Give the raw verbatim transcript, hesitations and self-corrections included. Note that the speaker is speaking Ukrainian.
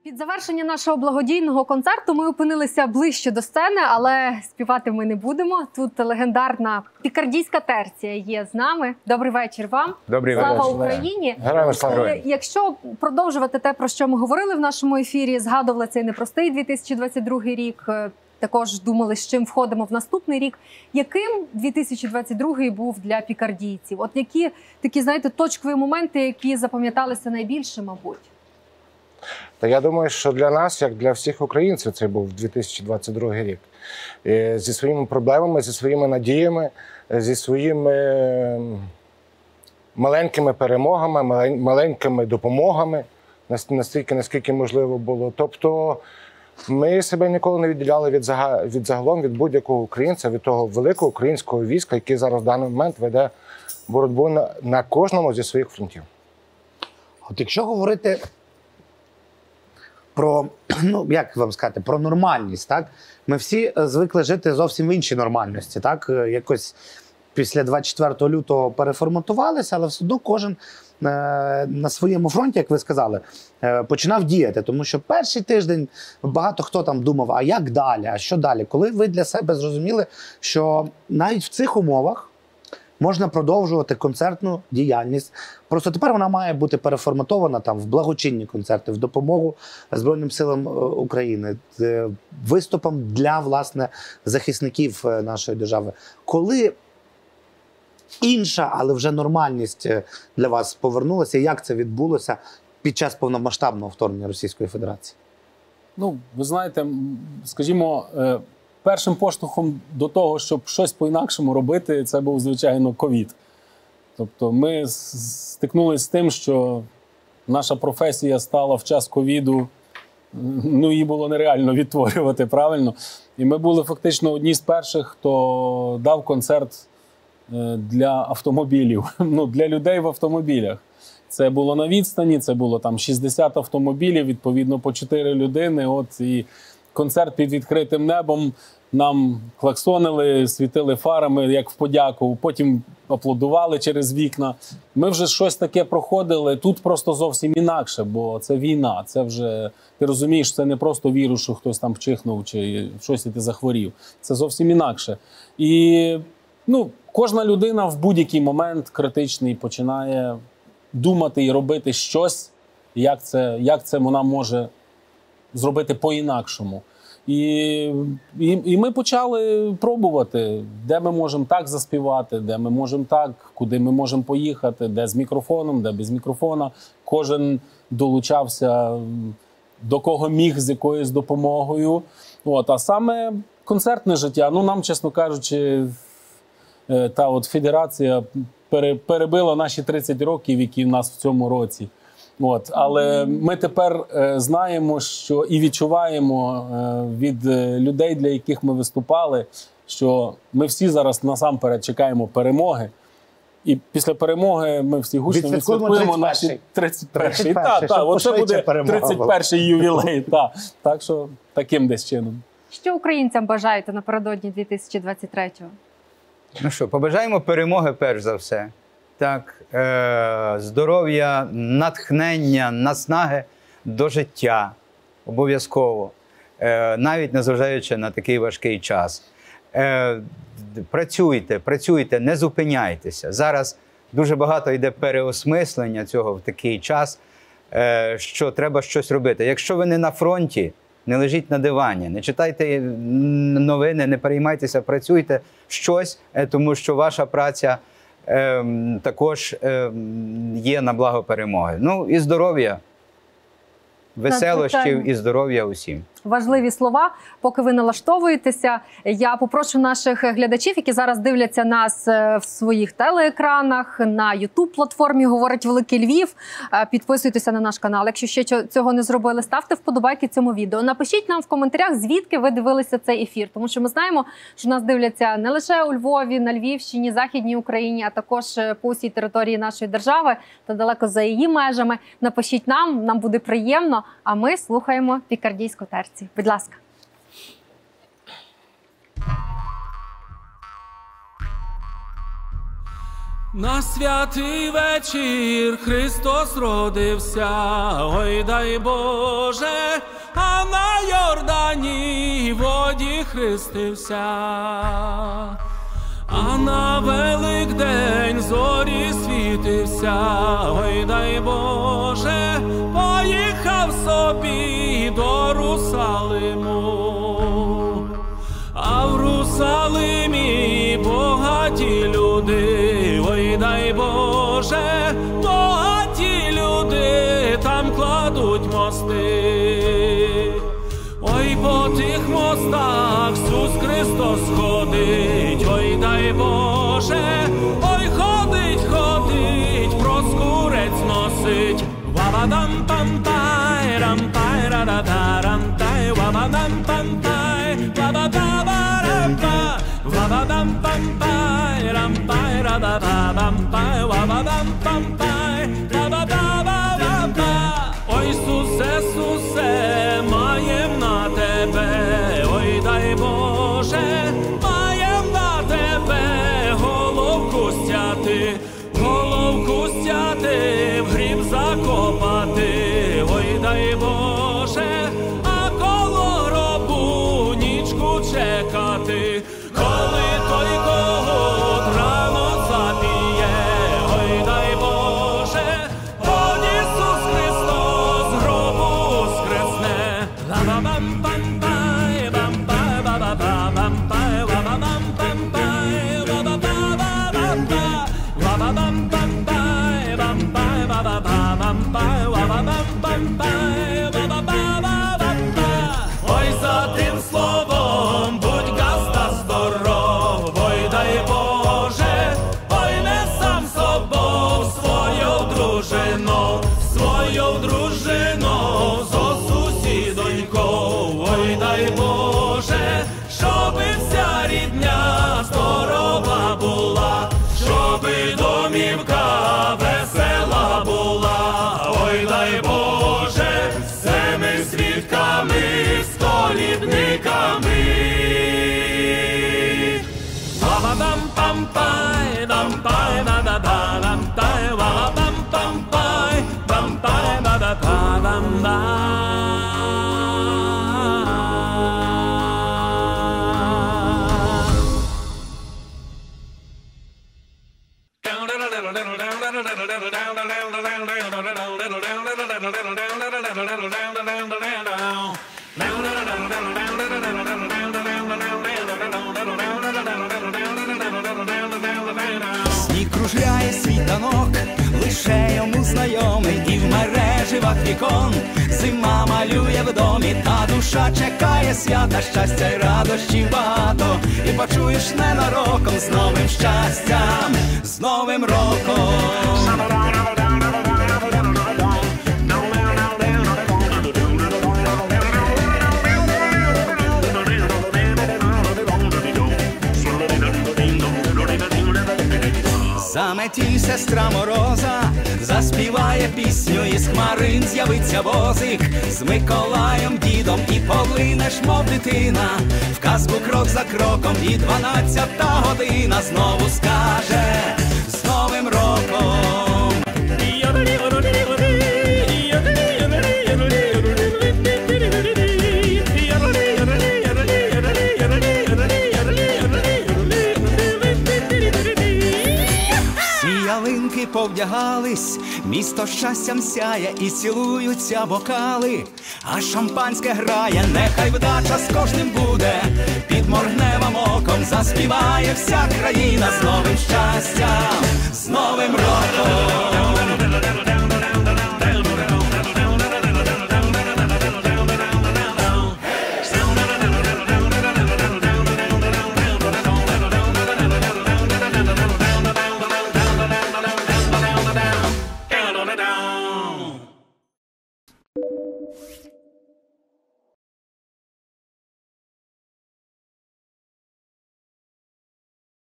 Під завершення нашого благодійного концерту ми опинилися ближче до сцени, але співати ми не будемо. Тут легендарна пікардійська терція є з нами. Добрий вечір вам. Добрий вечір. Слава Україні. Героям слава. Якщо продовжувати те, про що ми говорили в нашому ефірі, згадували цей непростий дві тисячі двадцять другий рік, також думали, з чим входимо в наступний рік. Яким дві тисячі двадцять другий був для пікардійців? От які такі, знаєте, точкові моменти, які запам'яталися найбільше, мабуть? Та я думаю, що для нас, як для всіх українців, це був дві тисячі двадцять другий рік. Зі своїми проблемами, зі своїми надіями, зі своїми маленькими перемогами, маленькими допомогами, настільки, наскільки можливо було. Тобто ми себе ніколи не відділяли від, зага... від загалом, від будь-якого українця, від того великого українського війська, який зараз в даний момент веде боротьбу на, на кожному зі своїх фронтів. От якщо говорити про, ну, як вам сказати, про нормальність, так? Ми всі звикли жити зовсім в іншій нормальності, так? Якось після двадцять четвертого лютого переформатувалися, але все одно кожен е, на своєму фронті, як ви сказали, е, починав діяти. Тому що перший тиждень багато хто там думав, а як далі, а що далі? Коли ви для себе зрозуміли, що навіть в цих умовах можна продовжувати концертну діяльність. Просто тепер вона має бути переформатована там в благочинні концерти, в допомогу Збройним силам України, виступом для, власне, захисників нашої держави. Коли інша, але вже нормальність для вас повернулася, як це відбулося під час повномасштабного вторгнення Російської Федерації? Ну, ви знаєте, скажімо, першим поштовхом до того, щоб щось по-інакшому робити, це був, звичайно, ковід. Тобто ми стикнулися з тим, що наша професія стала в час ковіду, ну, її було нереально відтворювати, правильно? І ми були фактично одні з перших, хто дав концерт для автомобілів, ну, для людей в автомобілях. Це було на відстані, це було там шістдесят автомобілів, відповідно, по чотири людини, от, і концерт під відкритим небом, нам клаксонили, світили фарами, як в подяку, потім аплодували через вікна. Ми вже щось таке проходили, тут просто зовсім інакше, бо це війна, це вже, ти розумієш, це не просто вірус, що хтось там вчихнув чи щось і ти захворів, це зовсім інакше. І, ну, кожна людина в будь-який момент критичний починає думати і робити щось, як це, як це вона може зробити по-інакшому. І, і, і ми почали пробувати, де ми можемо так заспівати, де ми можемо так, куди ми можемо поїхати, де з мікрофоном, де без мікрофона. Кожен долучався до кого міг, з якоюсь допомогою. От, а саме концертне життя, ну нам, чесно кажучи, та от федерація перебила наші тридцять років, які в нас в цьому році. От, але ми тепер е, знаємо, що і відчуваємо е, від е, людей, для яких ми виступали, що ми всі зараз насамперед чекаємо перемоги. І після перемоги ми всі гучно відсвяткуємо наші тридцять перший. Так, так, оце буде тридцять перший ювілей. Так. Так що таким десь чином. Що українцям бажаєте напередодні дві тисячі двадцять третього? Ну що, побажаємо перемоги перш за все. Так, е здоров'я, натхнення, наснаги до життя обов'язково, е навіть незважаючи на такий важкий час. Е працюйте, працюйте, не зупиняйтеся. Зараз дуже багато йде переосмислення цього в такий час, е що треба щось робити. Якщо ви не на фронті, не лежіть на дивані, не читайте новини, не переймайтеся, працюйте щось, тому що ваша праця Ем, також ем, є на благо перемоги. Ну і здоров'я, веселощів і здоров'я усім. Важливі слова. Поки ви налаштовуєтеся, я попрошу наших глядачів, які зараз дивляться нас в своїх телеекранах, на ютуб-платформі «Говорить Великий Львів», підписуйтеся на наш канал. Якщо ще цього не зробили, ставте вподобайки цьому відео. Напишіть нам в коментарях, звідки ви дивилися цей ефір. Тому що ми знаємо, що нас дивляться не лише у Львові, на Львівщині, Західній Україні, а також по усій території нашої держави та далеко за її межами. Напишіть нам, нам буде приємно, а ми слухаємо пікардійську терцію. Будь ласка. На святий вечір Христос родився, ой дай Боже, а на Йордані воді хрестився. А на Великдень зорі світився, ой дай Боже, поїхав собі до Русалиму. А в Русалимі богаті люди, ой дай Боже, богаті люди там кладуть мости. Ой, по тих мостах Ісус Христос ходить, ой дай Боже, ой ходить, ходить, проскурець носить. Ва-ба-дам-пам-пай, рам-пай-ра-да-да-рам-тай, ва-ба-дам-пам-пай, ва-ба-ба-ба-рам-па, ва-ба-дам-пам-пай, рам-пай-ра-да-да-бам-пай, ва-ба-дам-пам-пай, ра-ба-ба-ба-ба-ба. Ой, Ісусе, Ісусе, маєм на тебе, ой дай Боже, маєм на тебе головку стяти, головку стяти, в гріб закопати, ой дай Боже, а коло гробу нічку чекати, коли той когут рано запіє, ой дай Боже, от Ісус Христос гробу воскресне. Ла-ба-бам-пам-пай, бам-пай, ба-ба-ба-бам-пай, ла-ба-бам-пам-пай, ба-ба-ба-ба-ба-ба, ла-ба-бам-пам-пай, бам-пай, ба-ба-ба-бам-пай, ла-ба-бам-пам-пай, ба-ба-ба-ба-ба-ба. Ой, за тим словом будь газда здоров, ой дай Боже, ой не сам собою свою дружину, свою дружину зо сусідонькою, ой дай Боже, щоби вся рідня здорова була, щоби домівка весела була, ой дай Боже, всеми свідками, столітниками. Ла-ба-дам-пам-пай, дам-пай, да-да-да-дам-тай, ла-ба-дам-пам-пай, дам-пай, да-да-да-дам-да. Сніг кружляє світанок, лише йому знайомий, і в мереживах вікон зима малює в домі, та душа чекає свята, щастя й радощів багато, і почуєш ненароком з новим щастям, з новим роком. Заметіль сестра Мороза, заспіває пісню, із хмарин з'явиться возик, з Миколаєм дідом і полинеш, мов дитина, в казку крок за кроком, і дванадцята година знову скаже з новим роком. Ялинки повдягались, місто щастям сяє, і цілуються бокали, а шампанське грає, нехай вдача з кожним буде, підморгне вам оком, заспіває вся країна з новим щастям.